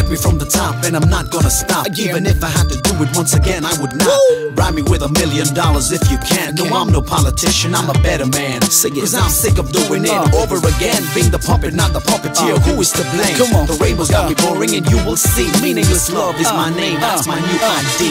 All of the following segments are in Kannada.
at me from the top, and I'm not gonna stop. Even if I had to do it once again, I would not. Bribe me with $1 million if you can. No, I'm no politician, I'm a better man. Cause I'm sick of doing it over again. Being the puppet, not the puppeteer. Who is to blame? Come on. The rainbow's got me boring, and you will see. Meaningless love is my name, that's my new ID.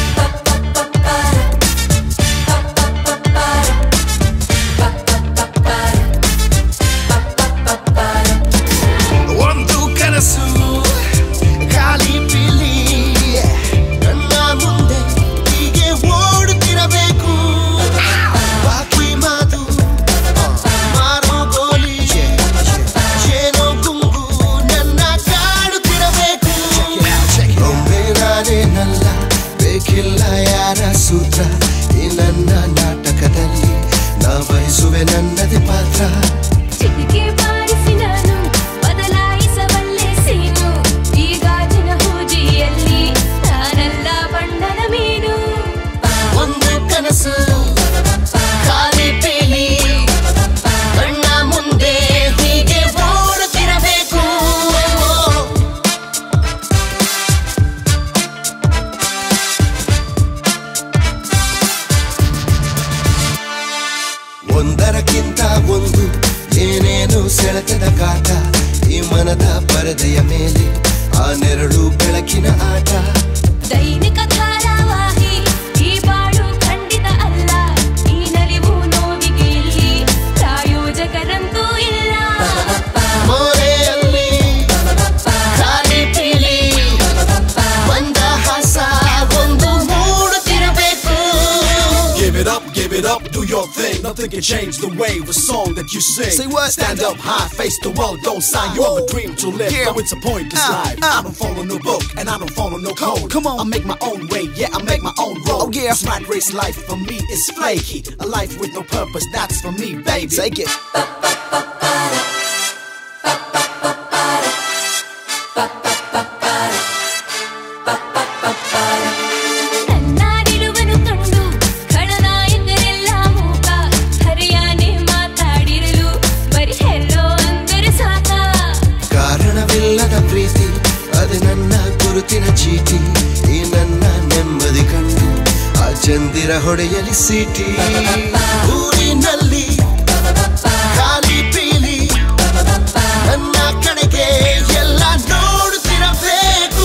ಸೂತ್ರ ಈ ನನ್ನ ನಾಟಕದಲ್ಲಿ ನಾ ವಹಿಸುವೆ ನನ್ನದೇ ಪಾತ್ರ ಚಿಟಿಕೆ ಬಾರಿಸಿ ನಾನು ಬದಲಾಯಿಸಬಲ್ಲೆ ಸೀನು ಈ ಗಾಜಿನ ಹೂಜಿಯಲ್ಲಿ ನಾನೆಲ್ಲ ಬಣ್ಣದ ಮೀನು ಒಂದು ಕನಸು ಖಾಲಿ ಪೀಲಿ ಕಣ್ಣ ಮುಂದೆ ಹೀಗೆ ಓಡುತ್ತಿರಬೇಕು ಒಂದರಕ್ಕಿಂತ ಒಂದು ಏನೇನು ಸೆಳೆತದ ಕಾಟ ಈ ಮನದ ಪರದೆಯ ಮೇಲೆ ಆ ನೆರಳು ಬೆಳಕಿನ ಆಟ ದೈನಿಕ ಧಾರಾವಾಹಿ ಈ ಬಾಳು ಖಂಡಿತ ಅಲ್ಲ ಈ ನಲಿವು ನೋವಿಗೆ ಇಲ್ಲಿ ಪ್ರಾಯೋಜಕರಂತೂ ಇಲ್ಲ ಮೋರೆಯಲ್ಲಿ ಖಾಲಿ ಪೀಲಿ ಒಂದ ಹಾಸ ಒಂದು ಮೂಡುತ್ತಿರಬೇಕು Give it up, do your thing. Nothing can change the way the song that you sing. Say what? Stand up high, face the world, don't sign. You have a dream to live, though it's a pointless life. I don't follow no book, and I don't follow no code. Come on, I make my own way, yeah, I make my own road. Oh yeah, this rat race life for me is flaky. A life with no purpose, that's for me, baby. Take it. ಚೀಟಿ ಈ ನನ್ನ ನೆಮ್ಮದಿ ಕಂಡು ಆ ಚಂದಿರ ಹೊಡೆಯಲಿ ಸೀಟಿ ಊರಿನಲ್ಲಿ ಖಾಲಿ ಪೀಲಿ ನನ್ನ ಕಡೆಗೆ ಎಲ್ಲ ನೋಡುತ್ತಿರಬೇಕು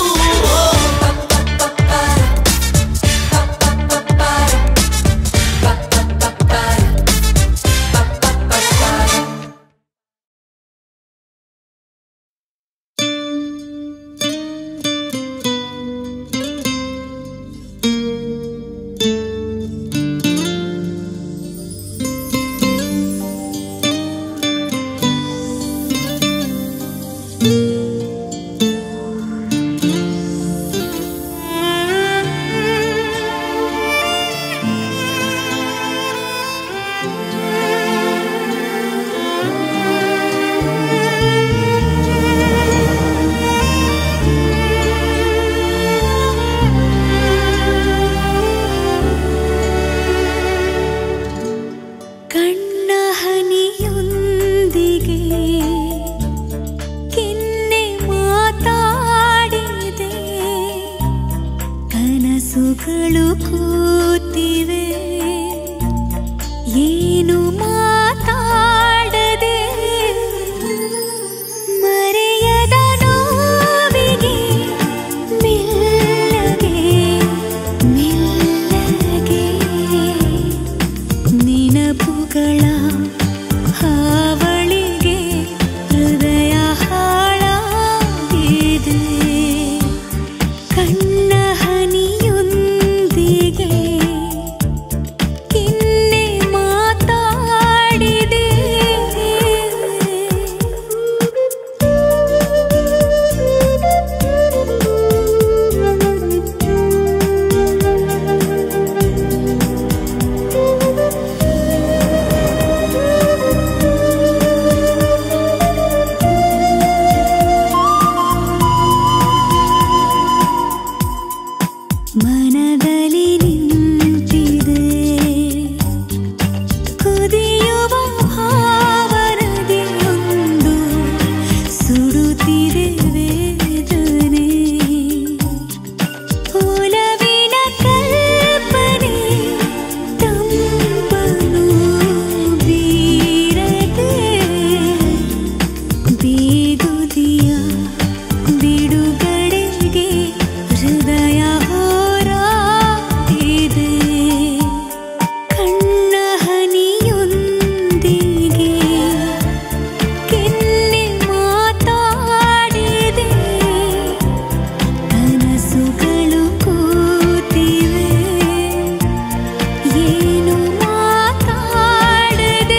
ಏನು ಮಾತಾಡದೆ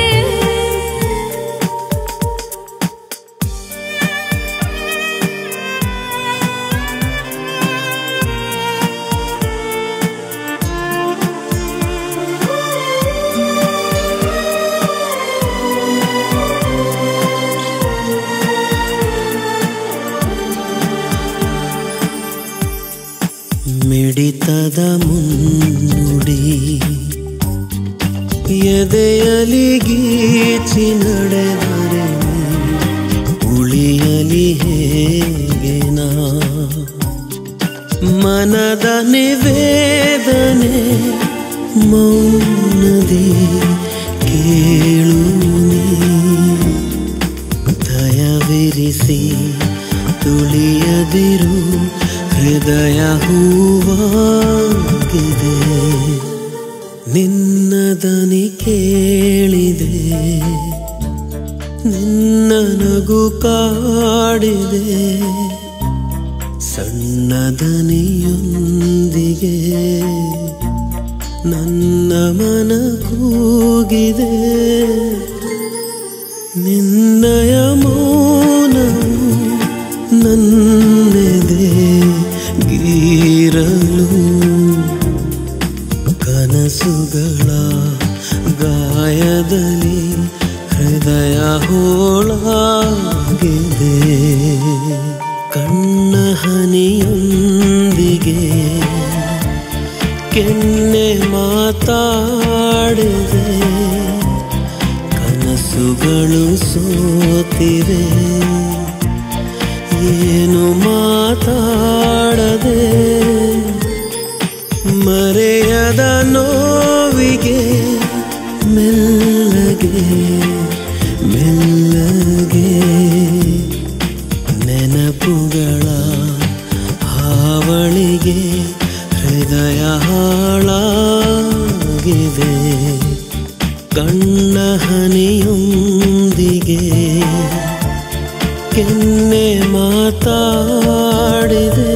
ಮಿಡಿತದ ಮುನ್ನುಡಿ ಎದೆಯಲಿ ಗೀಚಿ ನಡೆದರೆ ಉಳಿಯಲಿ ಹೇಗೆ ನಾ ಮನದ ನಿವೇದನೆ ಮೌನದಿ ಕೇಳು ನೀ ದಯವಿರಿಸಿ ತುಳಿಯದಿರು ಹೃದಯ ಹೂವಾಗಿದೆ ನಿನ್ನ ದನಿ ಕೇಳಿದೆ ನಿನ್ನ ನಗು ಕಾಡಿದೆ ಸಣ್ಣ ದನಿಯೊಂದಿಗೆ ನನ್ನ ಮನ ಕೂಗಿದೆ ನಿನ್ನಯ ಮೌನವು ನನ್ನೆದೆ ಗೀರಲು ಕನಸುಗಳ ಗಾಯದಲ್ಲಿ ಹೃದಯ ಹೋಳಾಗಿದೆ ಕಣ್ಣ ಹನಿಯೊಂದಿಗೆ ಕೆನ್ನೆ ಮಾತಾಡಿದೆ ಕನಸುಗಳು ಸೋತಿವೆ ಏನು ಮಾತಾಡದೆ ಮರೆಯದ ನೋವಿಗೆ ಮೆಲ್ಲಗೆ ಮೆಲ್ಲಗೆ ನೆನಪುಗಳ ಹಾವಳಿಗೆ ಹೃದಯ ಹಾಳಾಗಿದೆ ಕಣ್ಣ ಹನಿಯೊಂದಿಗೆ ಕೆನ್ನೆ ಮಾತಾಡಿದೆ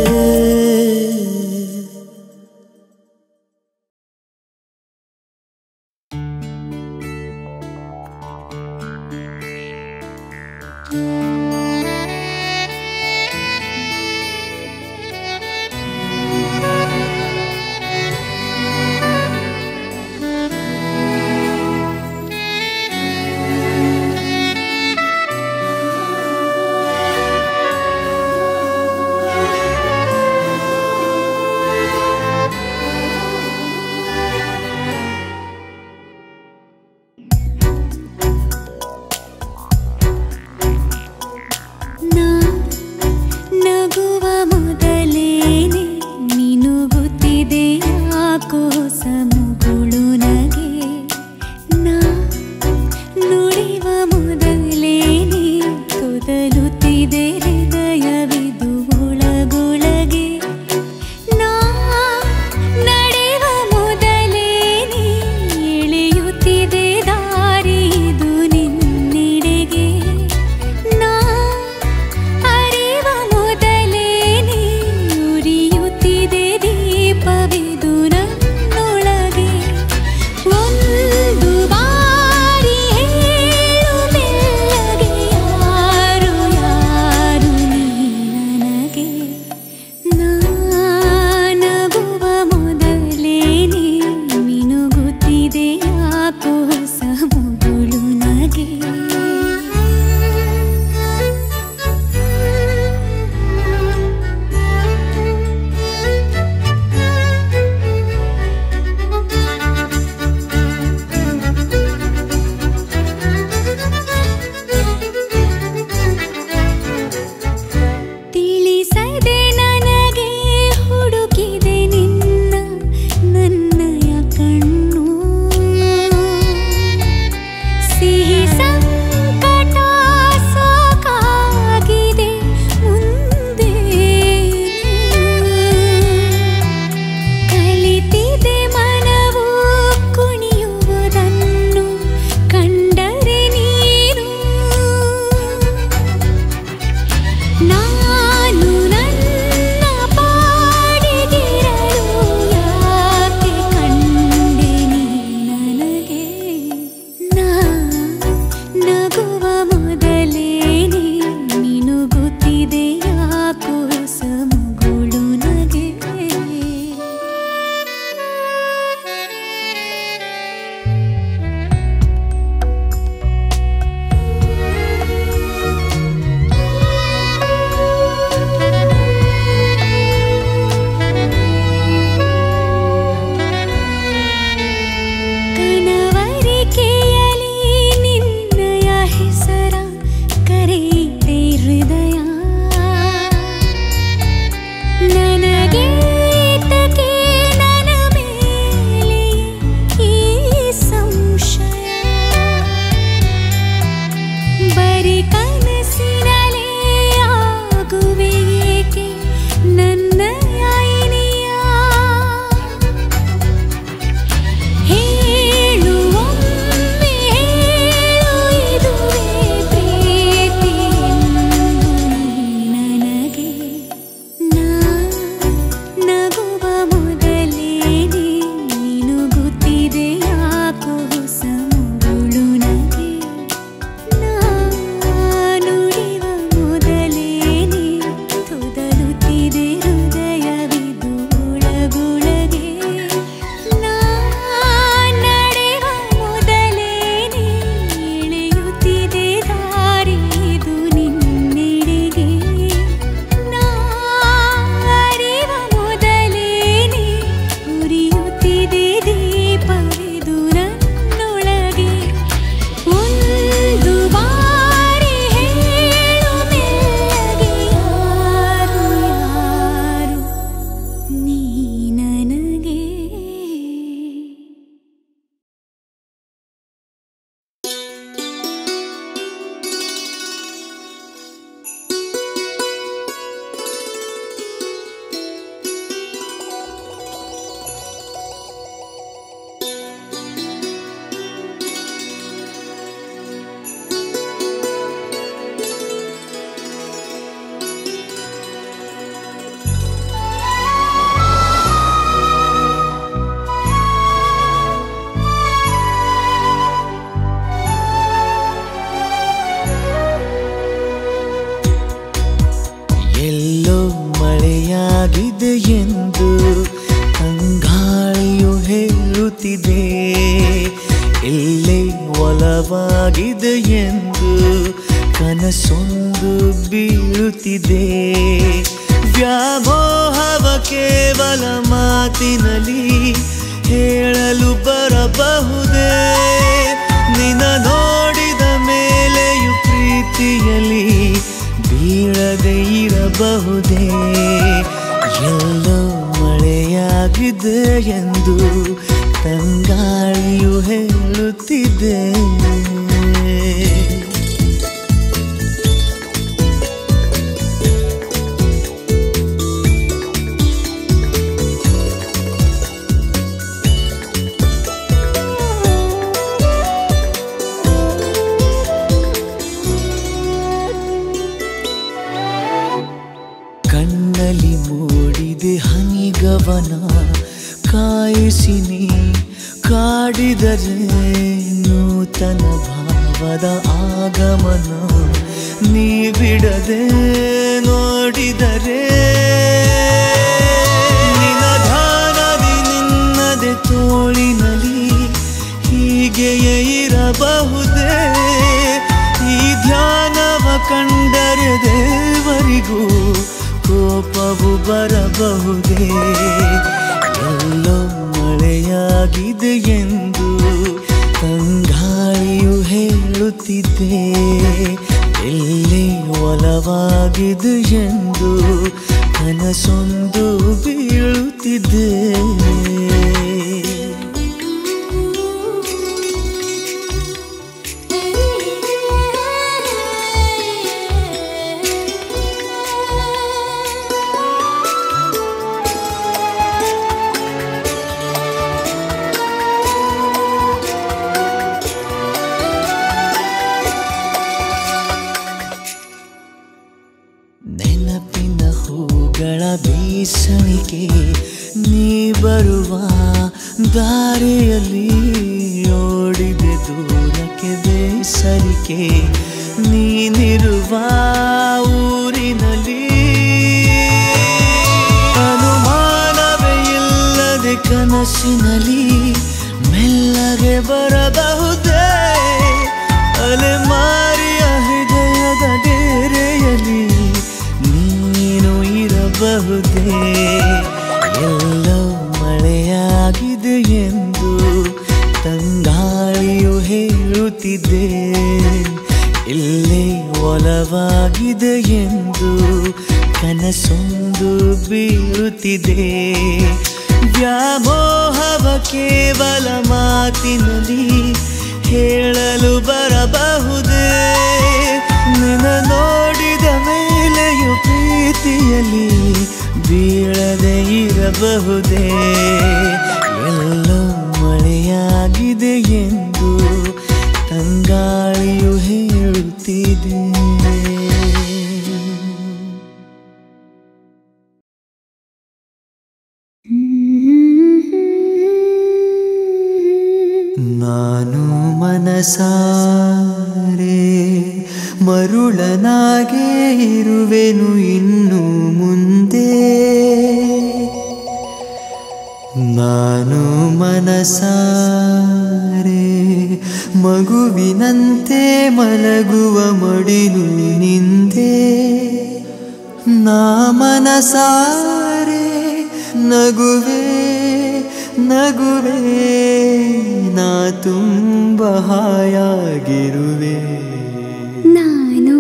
ಬೀಳುತ್ತಿದೆ ಎಲ್ಲೇ ಒಲವಾಗಿದೆ ಎಂದು ಕನಸೊಂದು ಬೀಳುತ್ತಿದೆ ವ್ಯಾಮೋಹವ ಕೇವಲ ಮಾತಿನಲ್ಲಿ ಹೇಳಲು ಬರಬಹುದೇ ನಿನ್ನ ನೋಡಿದ ಮೇಲೆಯೂ ಪ್ರೀತಿಯಲ್ಲಿ ಬೀಳದೆ ಇರಬಹುದೇ ಎಲ್ಲೋ ಮಳೆಯಾಗಿದೆ ಎಂದು ತಂಗಾಳಿಯು ಹೇಳುತ್ತಿದೆ ಕಣ್ಣಲ್ಲಿ ಮೂಡಿದೆ ಹನಿಗವನ ಕಾಯಿಸಿ ನೀ ಕಾಡಿದರೆ ನೂತನ ಭಾವದ ಆಗಮನ ನೀ ಬಿಡದೆ ನೋಡಿದರೆ ನಿನ್ನ ಧ್ಯಾನದಿ ನಿನ್ನದೆ ತೋಳಿನಲ್ಲಿ ಹೀಗೆಯೇ ಇರಬಹುದೇ ಈ ಧ್ಯಾನವ ಕಂಡರೆ ದೇವರಿಗೂ ಕೋಪವು ಬರಬಹುದೇ ಎಲ್ಲೋ ಮಳೆಯಾಗಿದೆ ಎಂದು ತಂಗಾಳಿಯು ಹೇಳುತ್ತಿದೆ ಎಲ್ಲೇ ಒಲವಾಗಿದೆ ಎಂದು ಕನಸೊಂದು ಬೀಳುತ್ತಿದೆ ನೆನಪಿನ ಹೂಗಳ ಬೀಸಣಿಕೆ ನೀ ಬರುವ ದಾರಿಯಲ್ಲಿ ಓಡಿದೆ ದೂರಕ್ಕೆ ಬೇಸರಿಕೆ ನೀನಿರುವ ಊರಿನಲ್ಲಿ ಅನುಮಾನವೇ ಇಲ್ಲದೆ ಕನಸಿನಲ್ಲಿ ಮೆಲ್ಲಗೆ ಬರಬಹುದೇ ಅಲೆಮಾರಿಯ ಹೃದಯದ ಡೇರೆಯಲ್ಲಿ ನೀನು ಇರಬಹುದೇ ಎಲ್ಲೋ ಮಳೆಯಾಗಿದೆ ಎಂದು ತಂಗಾಳಿಯು ಹೇಳುತ್ತಿದೆ ಇಲ್ಲೇ ಒಲವಾಗಿದೆ ಎಂದು ಕನಸೊಂದು ಬೀಳುತ್ತಿದೆ ವ್ಯಾಮೋಹವ ಕೇವಲ ಮಾತಿನಲ್ಲಿ ಹೇಳಲು ಬರಬಹುದೇ ನಿನ್ನ ನೋಡಿದ ಮೇಲೆಯೂ ಪ್ರೀತಿಯಲ್ಲಿ ಬೀಳದೆ ಇರಬಹುದೇ ಎಲ್ಲೋ ಮಳೆಯಾಗಿದೆ ಎಂದು ತಂಗಾಳಿಯು ಹೇಳುತ್ತಿದೆ ನಾನು ಮನಸಾರೆ ಮರುಳನಾಗೆ ಇರುವೆನು ಇನ್ನು ಮುಂದೆ ನಾನು ಮನಸಾರೆ ಮಗುವಿನಂತೆ ಮಲಗುವ ಮಡಿಲು ನಿಂದೆ ನಾ ಮನಸಾರೆ ನಗುವೆ ನಗುವೆ ನಾ ತುಂಬ ಹಾಯಾಗಿರುವೆ ನಾನು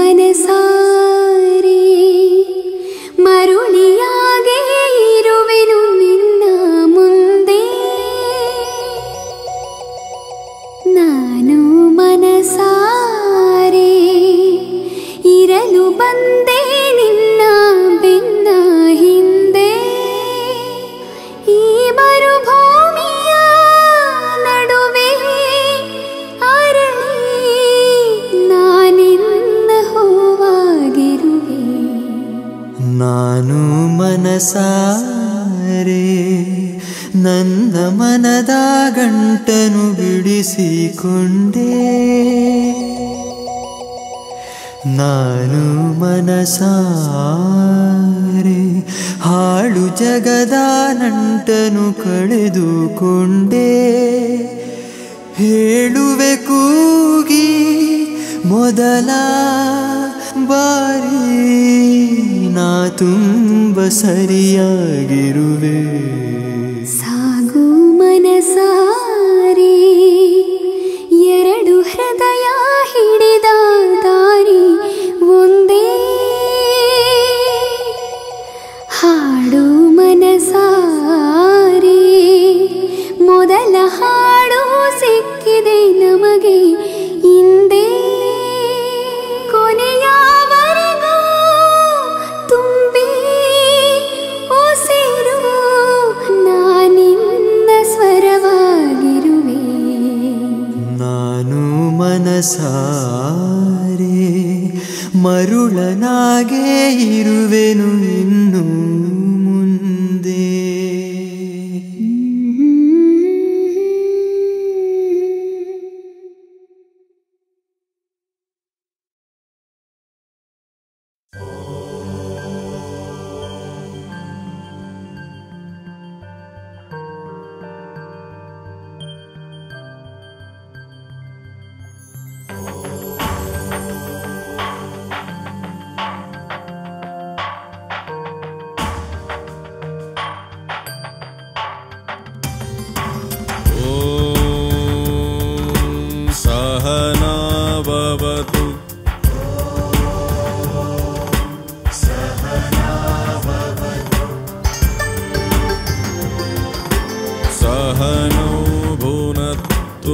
ಮನಸಾರೆ ಮರುಳಿಯಾಗೆ ಇರುವೆನು ನಿನ್ನ ಮುಂದೆ ನಾನು ಮನಸಾರೆ ಇರಲು ಬಂದೆ ನಿನ್ನ ಬೆನ್ನ ಹಿಂದೆ ಈ ಮರುಭೂಮಿಯ ನಡುವೆ ಅರಳಿ ನಾನಿನ್ನ ಹೂವಾಗಿರುವೆ ನಾನು ಮನಸಾರೆ ನನ್ನ ಮನದ ಗಂಟನು ಬಿಡಿಸಿಕೊಂಡೆ ನಾನು ಮನಸಾರೆ ಹಾಳು ಜಗದ ನಂಟನು ಕಳೆದುಕೊಂಡೆ ಹೇಳುವೆ ಕೂಗಿ ಮೊದಲ ಬಾರಿ ನಾ ತುಂಬ ಸರಿಯಾಗಿರುವೆ ಸಾಗು ಮನಸಾರೆ ಎರಡು ಹೃದಯ ಹಿಡಿದ ದಾರಿ ಒಂದೇ ಹಾಡು ಮನಸಾರೆ ಮೊದಲ ಹಾಡು ಸಿಕ್ಕಿದೆ ನಮಗೆ ಹಿಂದೆ ಕೊನೆಯವರೆಗೂ ತುಂಬಿ ಉಸಿರು ನಾನಿನ್ನ ಸ್ವರವಾಗಿರುವೆ ನಾನು ಮನಸಾರೆ ಮರುಳನಾಗೇ ಇರುವೆನು ಇನ್ನು ಮುಂದೆ सहना भवतु सहनौ भुनक्तु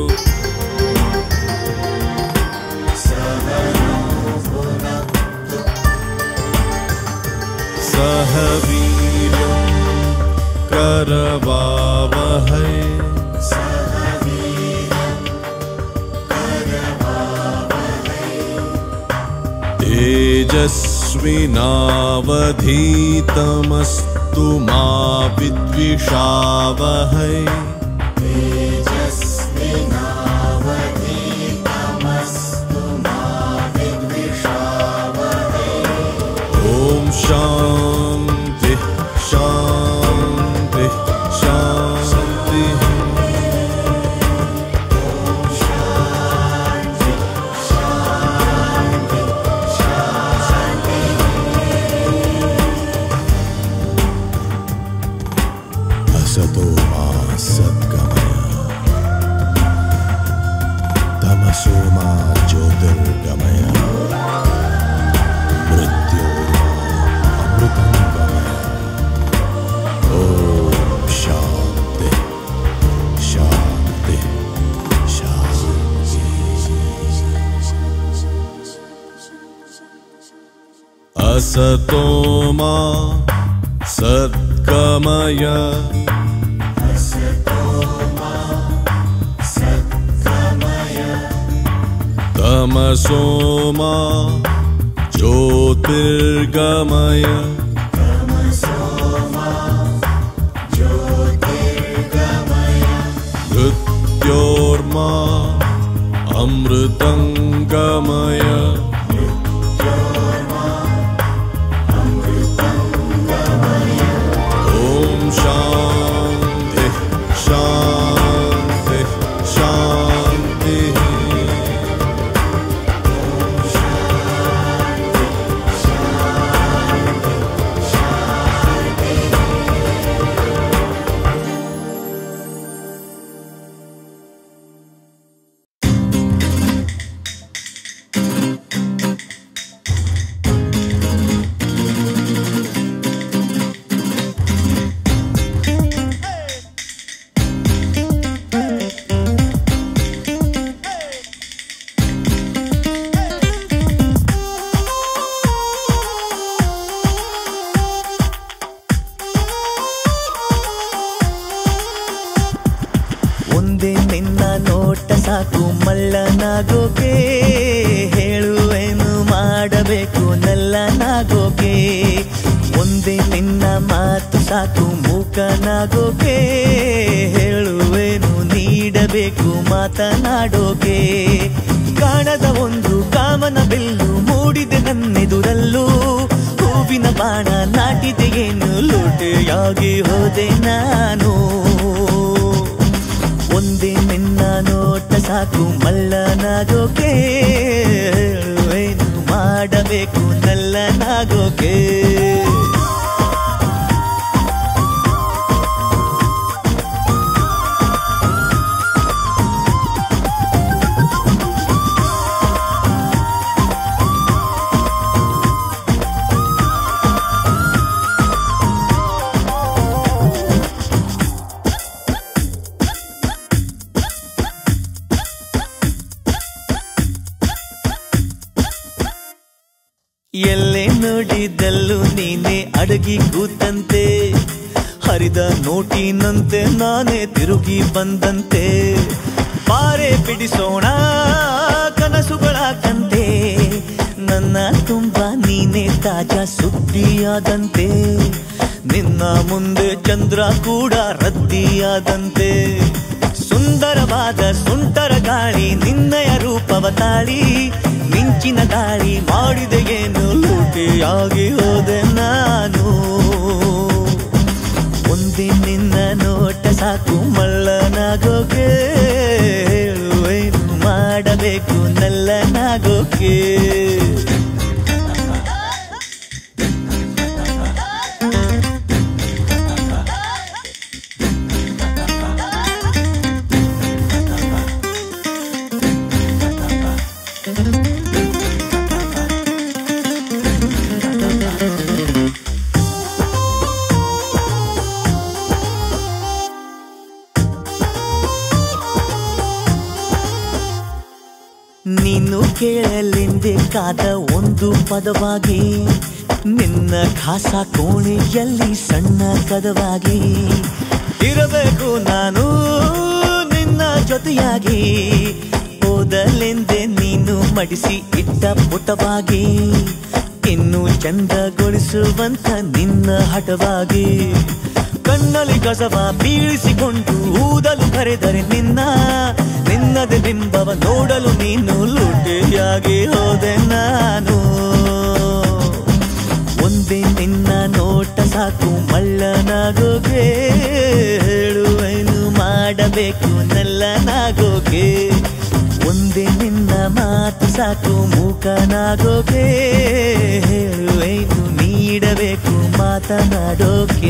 सह वीर्यं करवावहै तेजस्विनावधीतमस्तु मा विद्विषावहै ॐ शान्ति शान्ति शान्तिः असतो मा सद्गमय तमसो मा ज्योतिर्गमय मृत्योर्मा अमृतं गमय ॐ शान्ति शान्ति शान्ति असतो मा सद्गमय तमसो मा ज्योतिर्गमय मृत्योर्मा अमृतं गमय ॐ शान्ति शान्ति शान्तिः ಒಂದೇ ನಿನ್ನ ನೋಟ ಸಾಕು ಮಲ್ಲನಾಗೋಕೆ ಹೇಳುವೇನು ಮಾಡಬೇಕು ನಲ್ಲನಾಗೋಕೆ ಒಂದೇ ನಿನ್ನ ಮಾತು ಸಾಕು ಮೂಕನಾಗೋಕೆ ಹೇಳುವೇನು ನೀಡಬೇಕು ಮಾತನಾಡೋಕೆ ಕಾಣದ ಒಂದು ಕಾಮನ ಬಿಲ್ಲು ಮೂಡಿ ಬಾಣ ನಾಟಿದೆಯೇನು ಲೂಟಿಯಾಗಿ ಹೋದೆ ನಾನು ಒಂದೇ ನಿನ್ನ ನೋಟ ಸಾಕು ಮಲ್ಲನಾಗೋಕೆ ಏನು ಮಾಡಬೇಕು ನಲ್ಲನಾಗೋಕೆ ಎಲ್ಲೇ ನೋಡಿದಲ್ಲೂ ನೀನೆ ಅಡಗಿ ಕೂತಂತೆ ಹರಿದ ನೋಟಿನಂತೆ ನಾನೇ ತಿರುಗಿ ಬಂದಂತೆ ಪಾರೆ ಬಿಡಿಸೋಣ ಕನಸುಗಳ ಕಂತೆ ನನ್ನ ತುಂಬ ನೀನೆ ತಾಜಾ ಸುದ್ದಿಯಾದಂತೆ ನಿನ್ನ ಮುಂದೆ ಚಂದ್ರ ಕೂಡ ರದ್ದಿಯಾದಂತೆ ಸುಂದರವಾದ ಸುಂಟರ ಗಾಳಿ ನಿನ್ನಯ ರೂಪವ ತಾಳಿ ಮಿಂಚಿನ ದಾಳಿ ಮಾಡಿದೆಯೇನು ಲೂಟಿಯಾಗಿ ಹೋದೆ ನಾನು ಒಂದೇ ನಿನ್ನ ನೋಟ ಸಾಕು ಮಲ್ಲನಾಗೋಕೆ ಏನು ಮಾಡಬೇಕು ನಲ್ಲನಾಗೋಕೆ ನೀನು ಕೇಳಲೆಂದೇ ಕಾದ ಒಂದು ಪದವಾಗಿ ನಿನ್ನ ಖಾಸ ಕೋಣೆಯಲ್ಲಿ ಸಣ್ಣ ಕದವಾಗಿ ಇರಬೇಕು ನಾನು ನಿನ್ನ ಜೊತೆಯಾಗಿ ಓದಲೆಂದೇ ನೀನು ಮಡಿಸಿ ಇಟ್ಟ ಪುಟವಾಗಿ ಇನ್ನು ಚಂದಗೊಳಿಸುವಂತ ನಿನ್ನ ಹಠವಾಗಿ ಕಣ್ಣಲ್ಲಿ ಕಸವ ಬೀಳಿಸಿಕೊಂಡು ಊದಲು ಕರೆದರೆ ನಿನ್ನದೇ ಬಿಂಬವ ನೋಡಲು ನೀನು ಲೂಟಿಯಾಗಿ ಹೋದೆ ನಾನು ಒಂದೇ ನಿನ್ನ ನೋಟ ಸಾಕು ಮಲ್ಲನಾಗೋಕೆ ಹೇಳುವೇನು ಮಾಡಬೇಕು ನಲ್ಲನಾಗೋಕೆ ಒಂದೇ ನಿನ್ನ ಮಾತು ಸಾಕು ಮೂಕನಾಗೋಕೆ ಹೇಳುವೇನು ನೀಡಬೇಕು ಮಾತನಾಡೋಕೆ